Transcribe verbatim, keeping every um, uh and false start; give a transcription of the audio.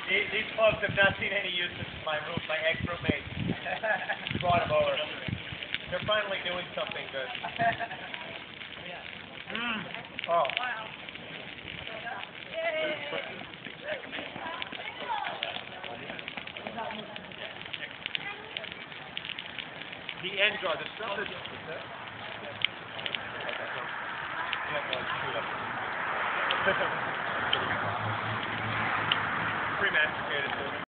These, these clubs have not seen any use since my room, my ex-roommate brought them over. They're finally doing something good. Mm. Oh. The end jar, the stuff is... Pre-masticated.